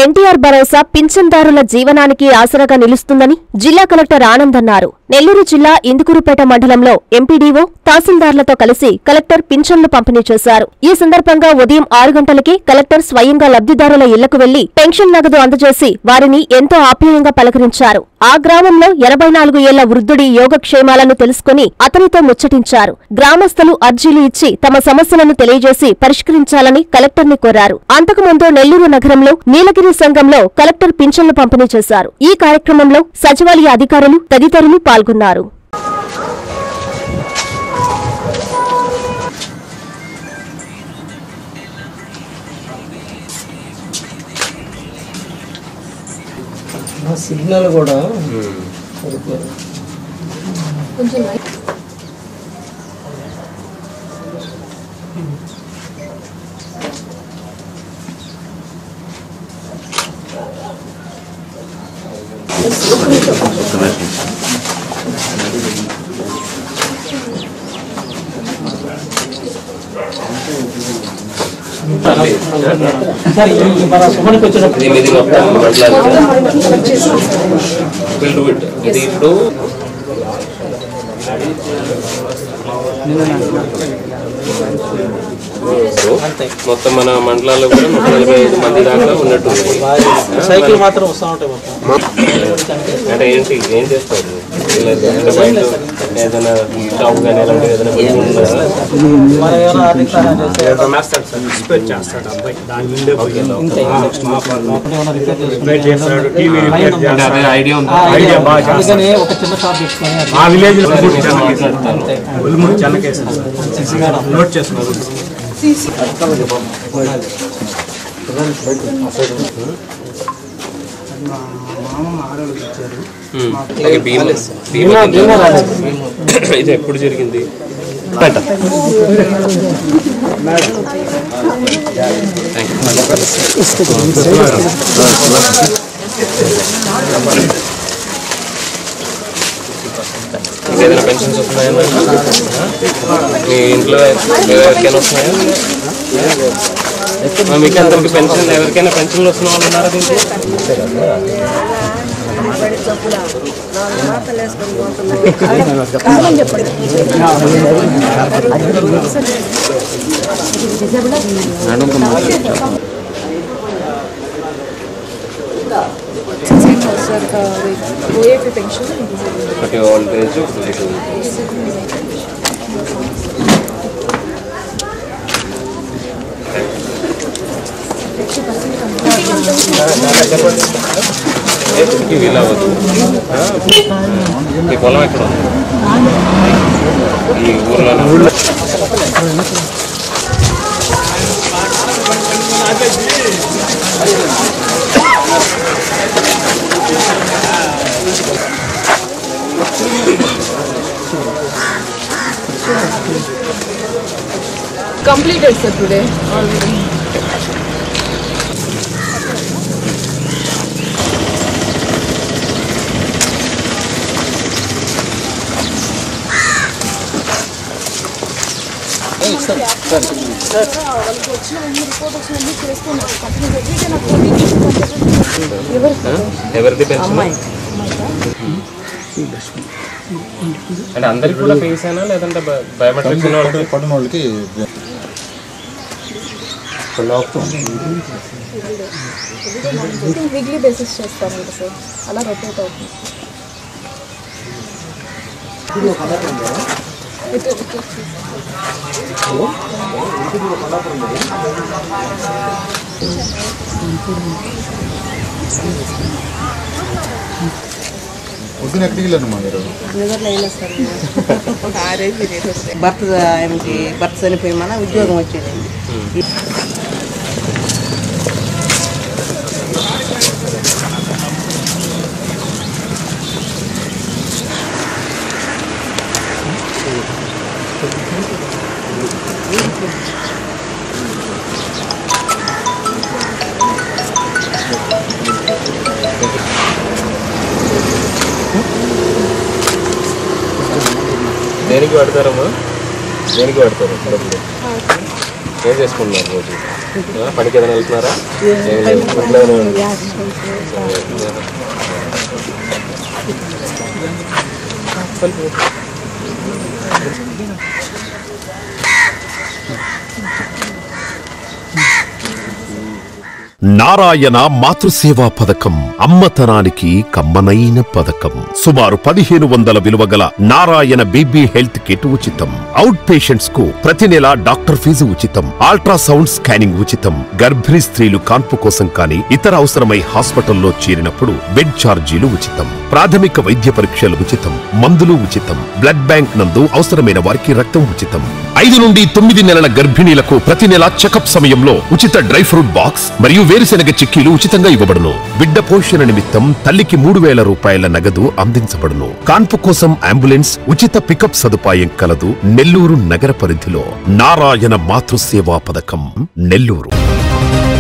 ఎన్టీఆర్ భరోసా పింఛన్దారుల జీవనానికి ఆసరాగా నిలుస్తుందని జిల్లా కలెక్టర్ ఆనంద్ అన్నారు. నెల్లూరు జిల్లా ఇందుకూరుపేట మండలంలో ఎంపీడీఓ, తహసీల్దార్లతో కలిసి కలెక్టర్ పింఛన్లు పంపిణీ చేశారు. ఈ సందర్భంగా ఉదయం 6 గంటలకే కలెక్టర్ స్వయంగా లబ్ధిదారుల ఇళ్లకు వెళ్లి పెన్షన్ నగదు అందజేసి వారిని ఎంతో ఆప్యాయంగా పలకరించారు. ఆ గ్రామంలో 84 ఏళ్ల వృద్ధుడి యోగక్షేమాలను తెలుసుకుని అతనితో ముచ్చటించారు. గ్రామస్తులు అర్జీలు ఇచ్చి తమ సమస్యలను తెలియజేసి పరిష్కరించాలని కలెక్టర్ని కోరారు. అంతకుముందు నెల్లూరు నగరంలో నీలగిరి సంఘంలో కలెక్టర్ పింఛన్లు పంపిణీ చేశారు. ఈ కార్యక్రమంలో సచివాలయ అధికారులు తదితరులు పాల్గొన్నారు. సిగ్నల్ కూడా కొంచెం మొత్తం మన మండలాల్లో కూడా 145 మంది దాకా ఉన్నట్టుంది. సైకిల్ మాత్రం వస్తూ ఉంటాయి. అంటే ఏంటి ఏం చేస్తారు? ఏదైనా షాప్ కానీ అలాంటి ఏదైనా ఐడియా ఉంది. ఒక చిన్న షాప్ నోట్ చేస్తున్నారు. ఇది ఎప్పుడు జరిగింది? ఏదైనా పెన్షన్స్ వస్తున్నాయా మీ ఇంట్లో? ఎవరికైనా వస్తున్నాయా? మీకు అందరికి పెన్షన్, ఎవరికైనా పెన్షన్లు వస్తున్న వాళ్ళు ఉన్నారా దీంట్లో? ఒకటి ఓల్డ్ ఏజ్, వీలవద్దు. ఈ పొలం ఎక్కడ ఉంది? ఈ ఊర్లో completed sir today already. ఎవరిది పెన్షన్? అంటే అందరికి కూడా ఫేసేనా లేదంటే బయోమెట్రిక్స్ పడిన వాళ్ళకి? వీక్లీ బేసిస్ చేస్తారంట సార్, అలా రొటేట్ అవుతుంది. పొద్దున ఎక్కడికి వెళ్ళానమ్మా మీరు? భర్త చనిపోయి మన ఉద్యోగం వచ్చేది. దేనికి వాడతారమ్మా? దేనికి వాడతారు డబ్బులు? ఏం చేసుకుంటున్నారు రోజు? పనికి ఏదైనా వెళ్తున్నారా? నారాయణ మాతృసేవా పథకం అమ్మతనానికి కమ్మనైన పథకం. సుమారు 1500 విలువగల నారాయణ బీబీ హెల్త్ కిట్ ఉచితం. అవుట్ పేషెంట్స్ కు ప్రతి నెల డాక్టర్ ఫీజు ఉచితం. అల్ట్రాసౌండ్ స్కానింగ్ ఉచితం. గర్భిణీ స్త్రీలు కాన్పు కోసం కానీ ఇతర అవసరమై హాస్పిటల్లో చేరినప్పుడు బెడ్ ఛార్జీలు ఉచితం. ప్రాథమిక వైద్య పరీక్షలు ఉచితం. మందులు ఉచితం. బ్లడ్ బ్యాంక్ నందు అవసరమైన వారికి రక్తం ఉచితం. 5 నుండి 9 నెలల గర్భిణీలకు ప్రతి నెల చెకప్ సమయంలో ఉచిత డ్రై ఫ్రూట్ బాక్స్ మరియు వేరుశెనగ చిక్కీలు ఉచితంగా ఇవ్వబడును. బిడ్డ పోషణ నిమిత్తం తల్లికి 3000 రూపాయల నగదు అందించబడును. కాన్పు కోసం అంబులెన్స్ ఉచిత పికప్ సదుపాయం కలదు. నెల్లూరు నగర పరిధిలో నారాయణ మాతృసేవా పథకం, నెల్లూరు.